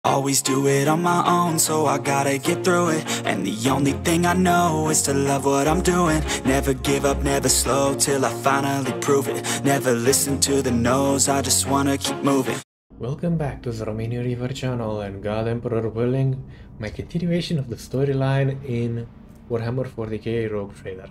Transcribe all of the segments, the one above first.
Always do it on my own, so I gotta get through it. And the only thing I know is to love what I'm doing. Never give up, never slow, till I finally prove it. Never listen to the no's, I just wanna keep moving. Welcome back to the Romanian Reaver channel, and God Emperor willing, my continuation of the storyline in Warhammer 40k Rogue Trader.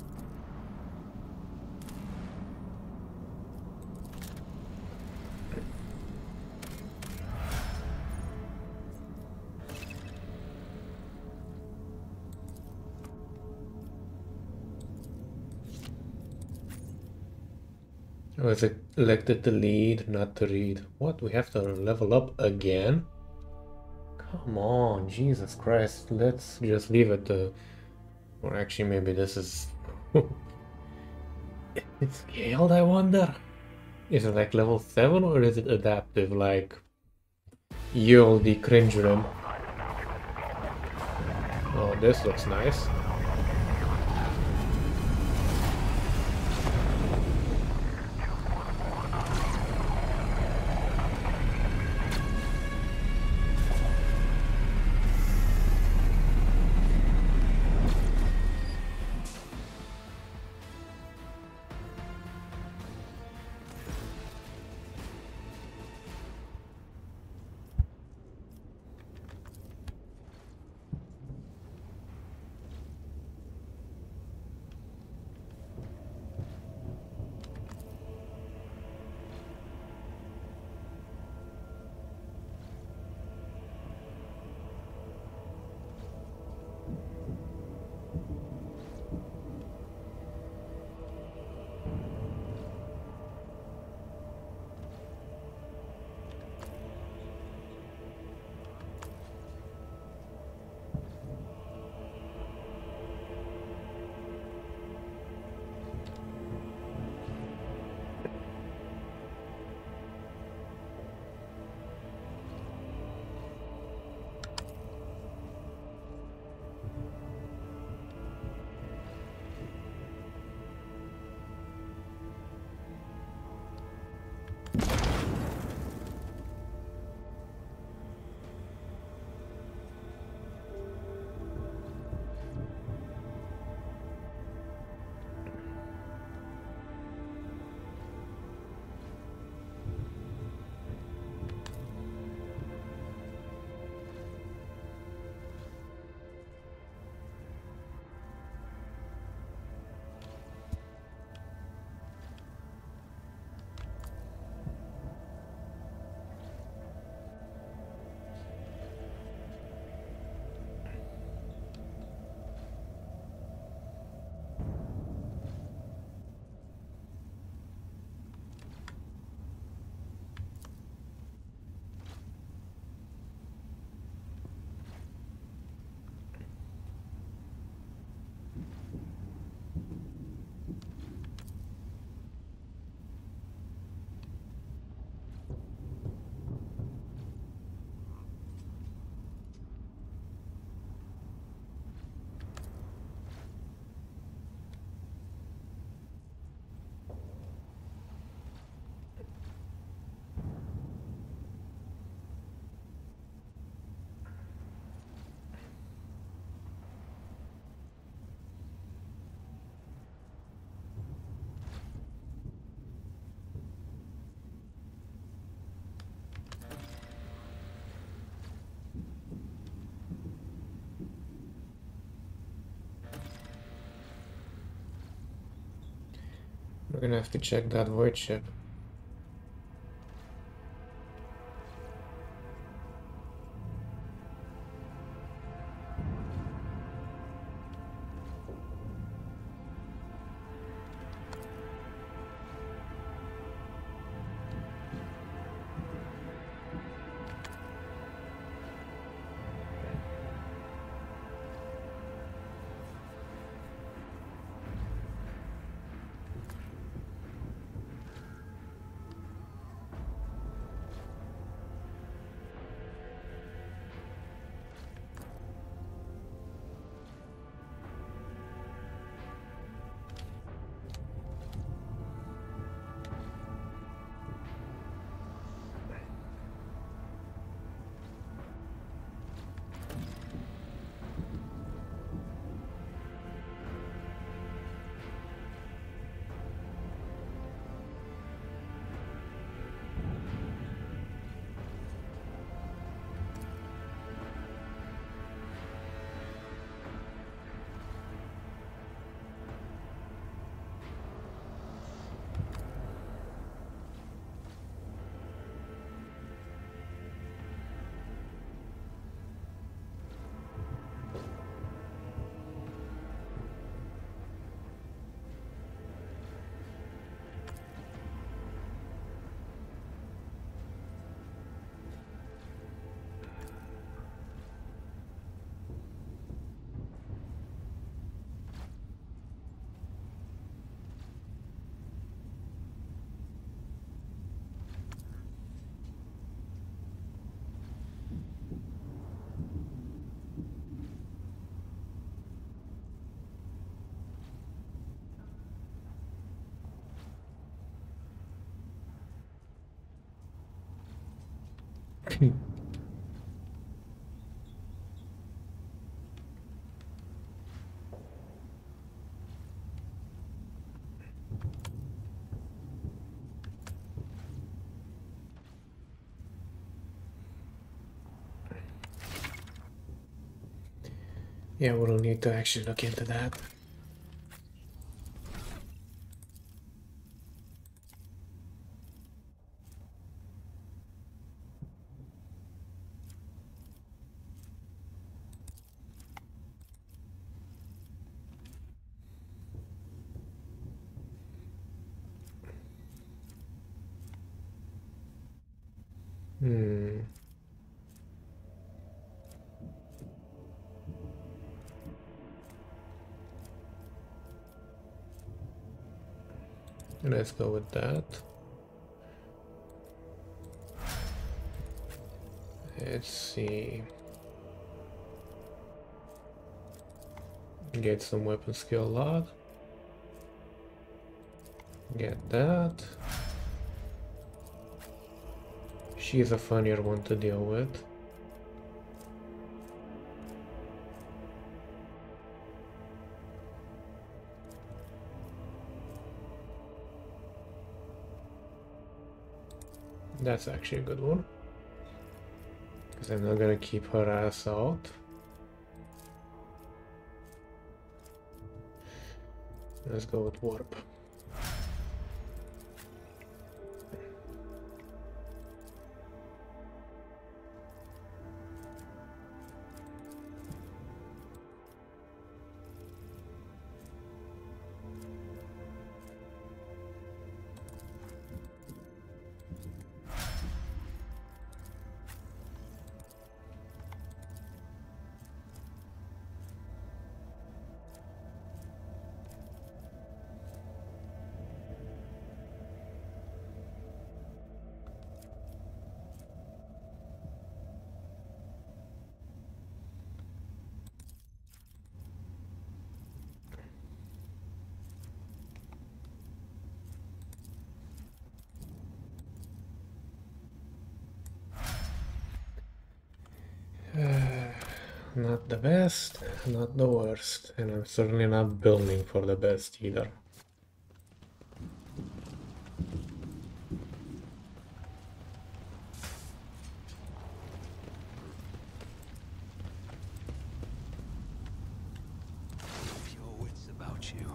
I was elected to lead, not to read. What? We have to level up again? Come on, Jesus Christ. Let's just leave it to... Or actually, maybe this is... It's scaled, I wonder? Is it like level 7 or is it adaptive, like... You'll the cringe room? Oh, this looks nice. We're gonna have to check that void ship. Yeah, we'll need to actually look into that. Let's go with that. Let's see. Get some weapon skill log. Get that. She's a funnier one to deal with. That's actually a good one. Because I'm not gonna keep her ass out. Let's go with warp. Not the best, not the worst, and I'm certainly not building for the best either. Your wits about you.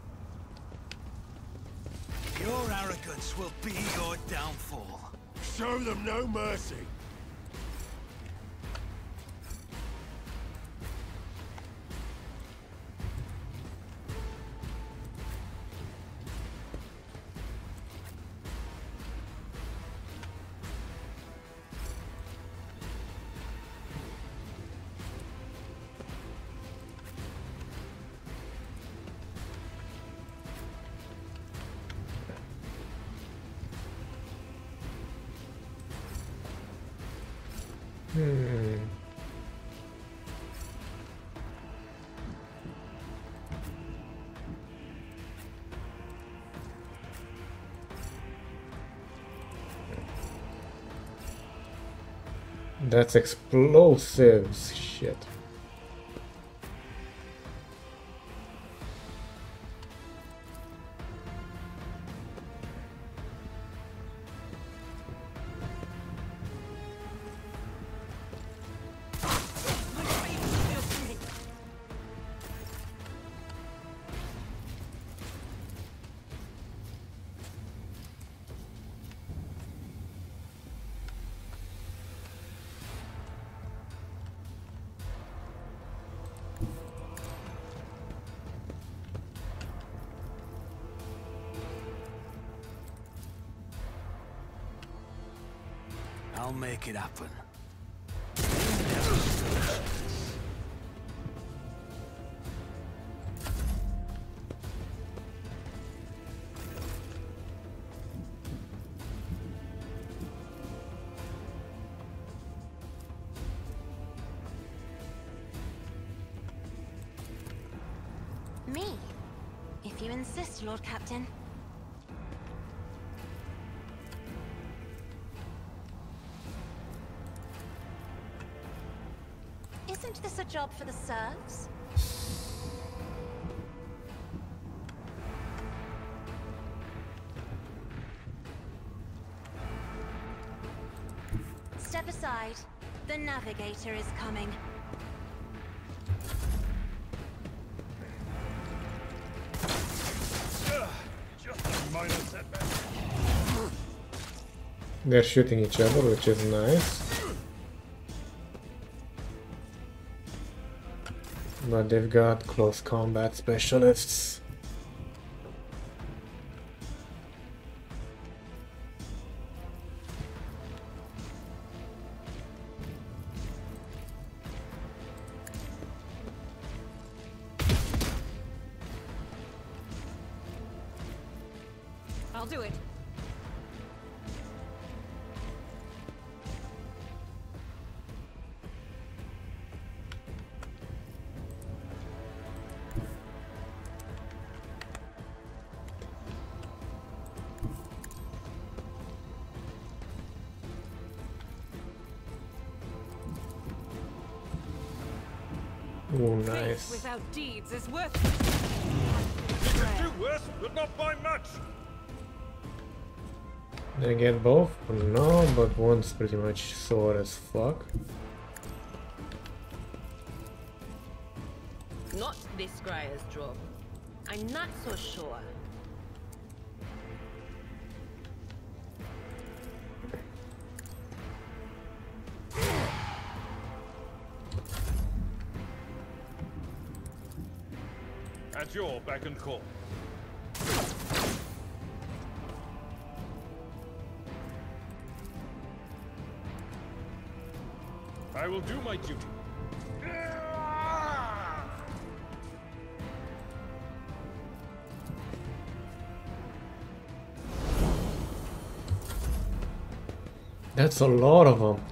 Your arrogance will be your downfall. Show them no mercy. That's explosives, shit. I'll make it happen. Me? If you insist, Lord Captain. Isn't this a job for the serfs? Step aside. The navigator is coming. Just a minor setback. They're shooting each other, which is nice. But they've got close combat specialists. I'll do it. Oh, nice. Without deeds is worth. You can do worse, but not by much. They get both? No, but one's pretty much sore as fuck. Not this Scryer's job. I'm not so sure. At your beck and call. I will do my duty. That's a lot of them.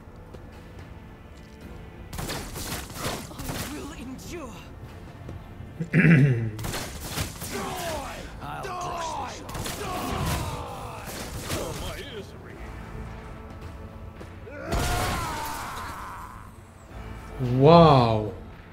I will endure. Oh, my ears are ringing. Wow.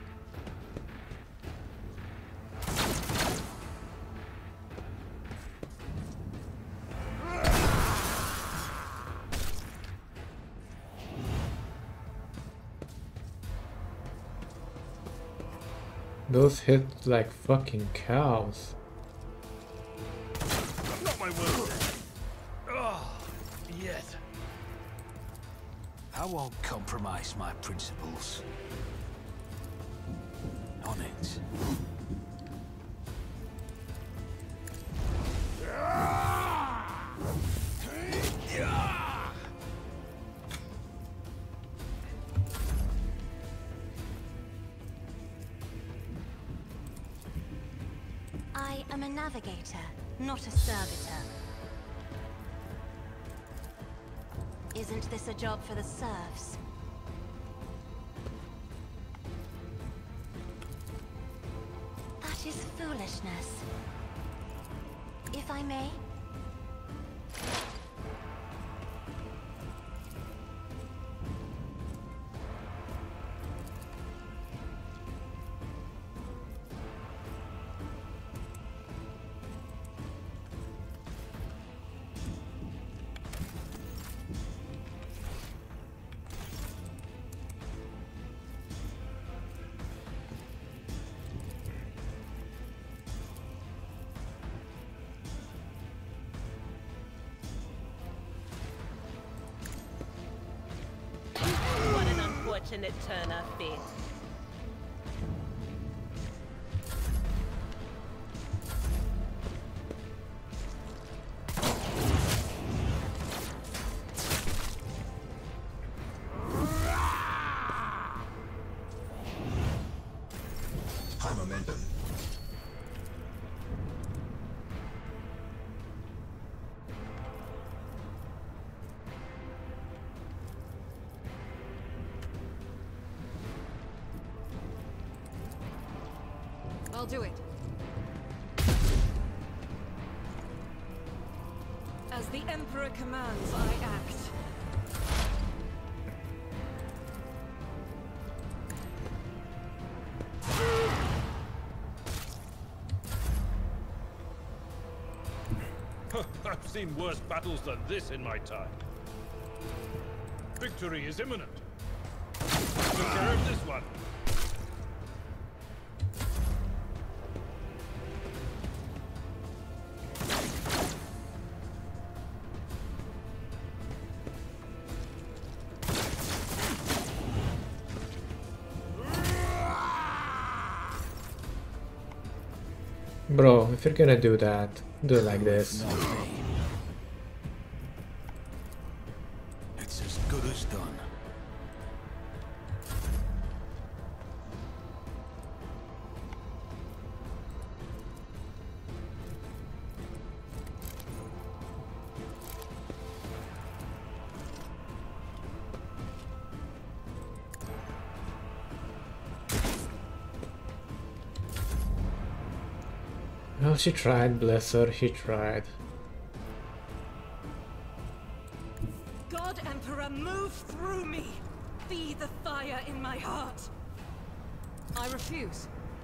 Those hit like fucking cows. Not my word. Oh, yet. I won't compromise my principles. On it. I am a navigator, not a servitor. Isn't this a job for the serfs? That is foolishness. If I may? What an unfortunate turn of fate. High momentum. I'll do it. As the Emperor commands, I act. I've seen worse battles than this in my time. Victory is imminent. Took care of this one. Bro, if you're gonna do that, do it like this. It's as good as done. Well, she tried, bless her, she tried. God Emperor, move through me! Be the fire in my heart! I refuse.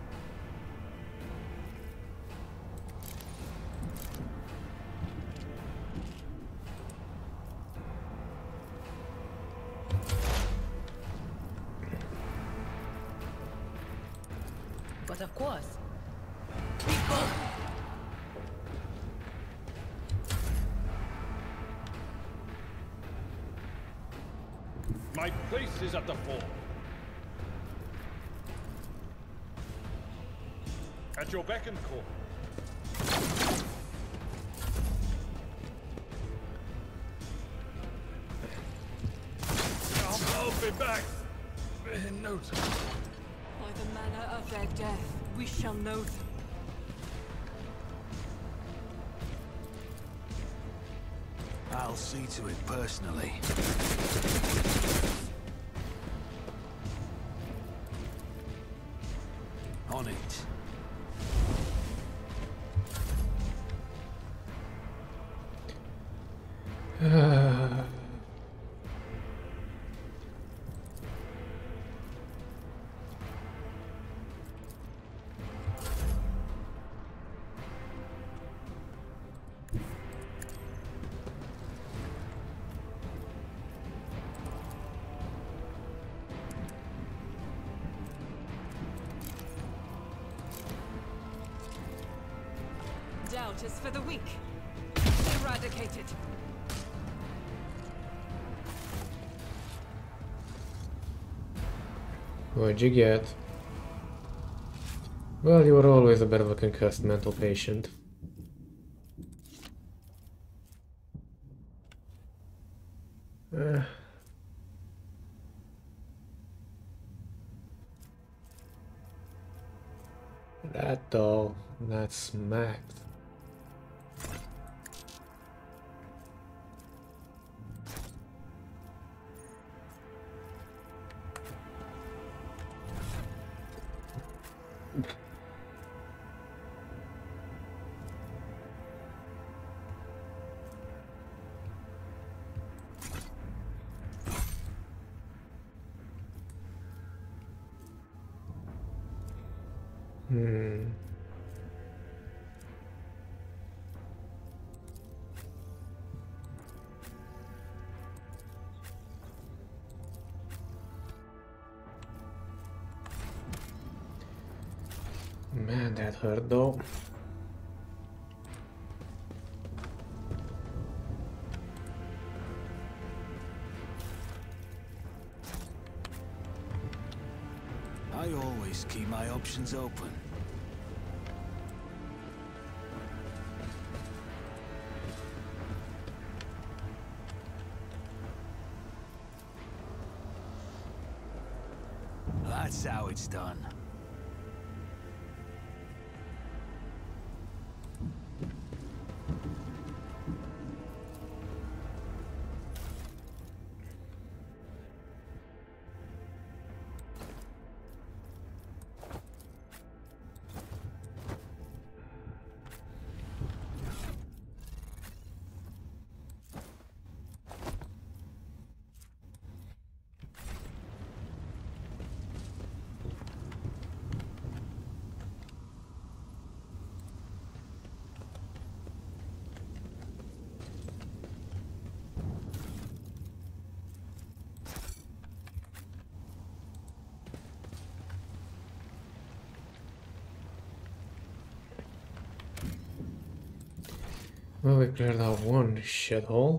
But of course. My place is at the fore. At your beck and call. I'll be back in no time. By the manner of their death, we shall know them. I'll see to it personally. On it. Doubt is for the weak. Eradicated. What'd you get? Well, you were always a bit of a concussed mental patient. That though, that smacked. Man, that hurt though. I always keep my options open. That's how it's done. Well, we cleared out one shithole.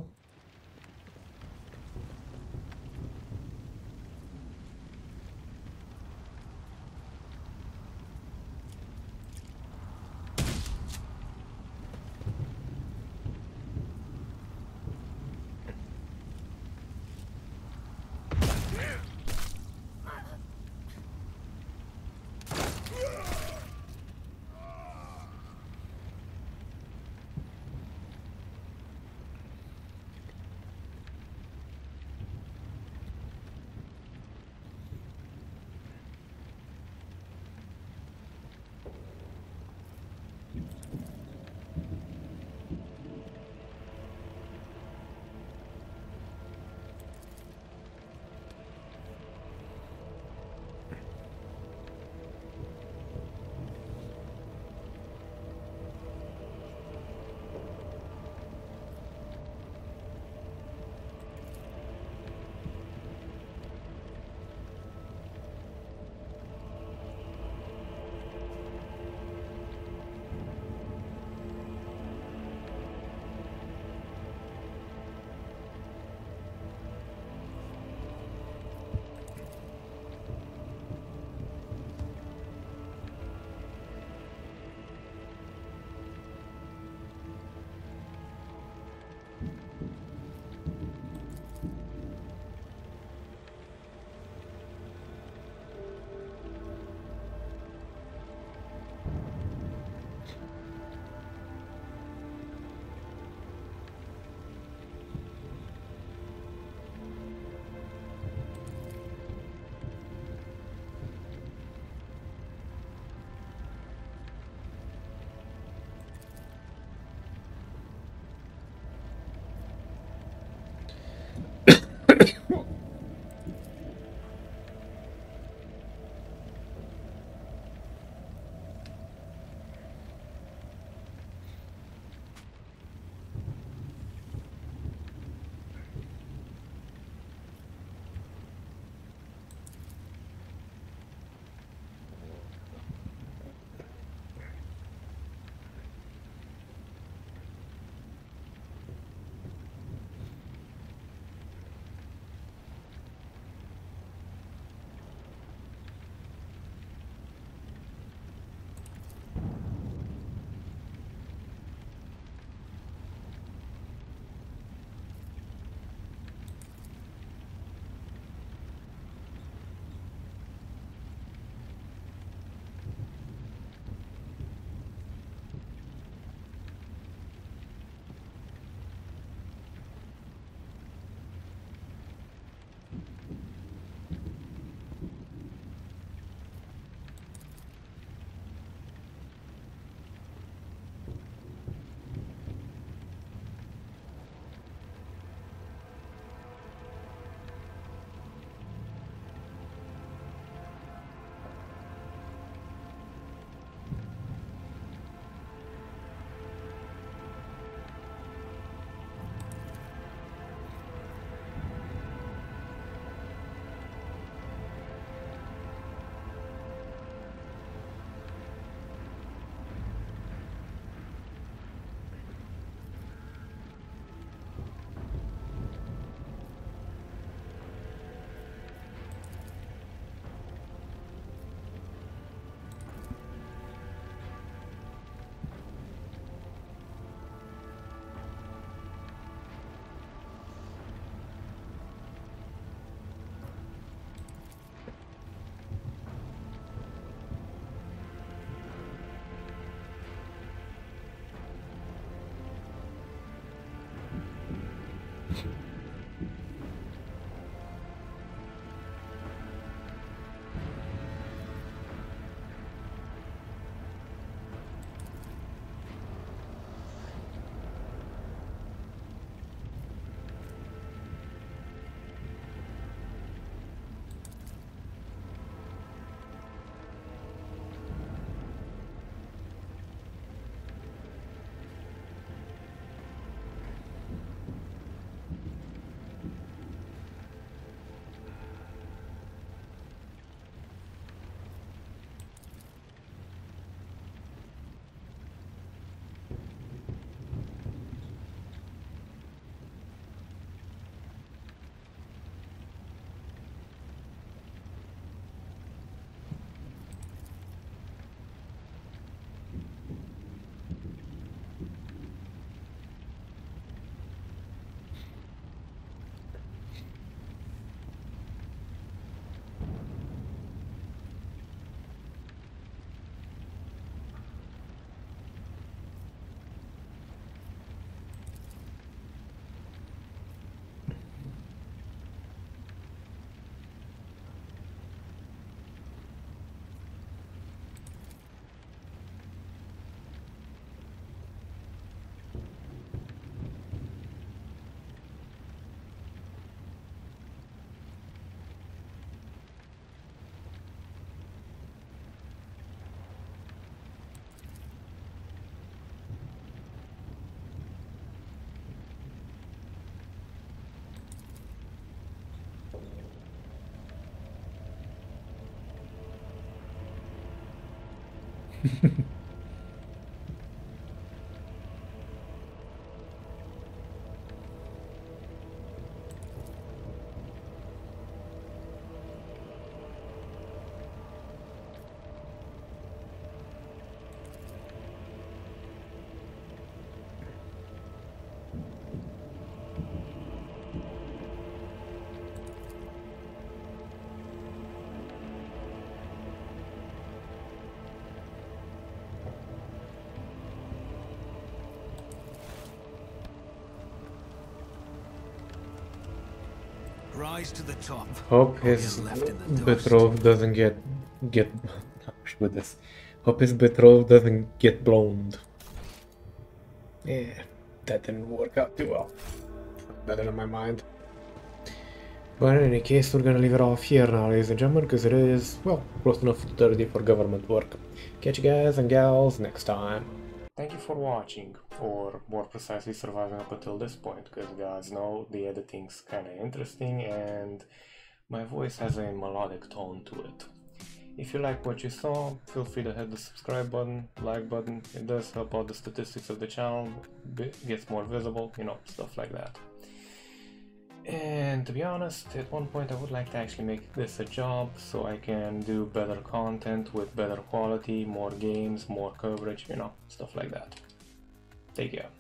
Rise to the top. Hope Or his you're left in the dust. betrothed doesn't get with this. Hope his betrothed doesn't get blonde. Yeah, that didn't work out too well. Better in my mind. But in any case, we're gonna leave it off here now, ladies and gentlemen, because it is, well, close enough to 30 for government work. Catch you guys and gals next time. Thank you for watching, or more precisely surviving up until this point, because guys know the editing's kinda interesting and my voice has a melodic tone to it. If you like what you saw, feel free to hit the subscribe button, like button. It does help out the statistics of the channel, gets more visible, you know, stuff like that. And to be honest, at one point I would like to actually make this a job so I can do better content with better quality, more games, more coverage, you know, stuff like that. Take care.